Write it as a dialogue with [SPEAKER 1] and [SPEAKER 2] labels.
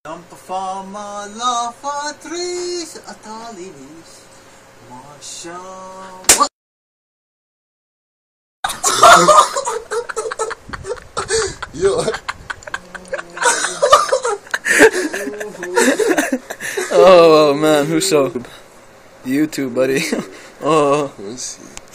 [SPEAKER 1] Nampapamala fatris atalinis Masyam.
[SPEAKER 2] Yo.
[SPEAKER 3] Oh man, who's so YouTube, buddy? Oh.
[SPEAKER 2] Let's see.